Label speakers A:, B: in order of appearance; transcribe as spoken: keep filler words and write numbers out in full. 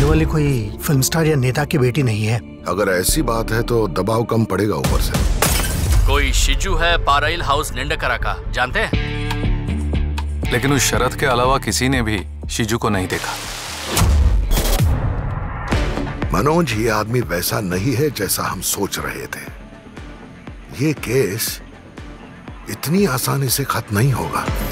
A: वाली कोई film star या नेता की बेटी नहीं है।
B: अगर ऐसी बात है तो दबाव कम पड़ेगा ऊपर से।
C: कोई शिजू है पाराइल हाउस निंडकरा का, जानते हैं?
D: लेकिन उस शरद के अलावा किसी ने भी शिजू को नहीं देखा।
B: मनोज, ये आदमी वैसा नहीं है जैसा हम सोच रहे थे। ये केस इतनी आसानी से खत्म नहीं होगा।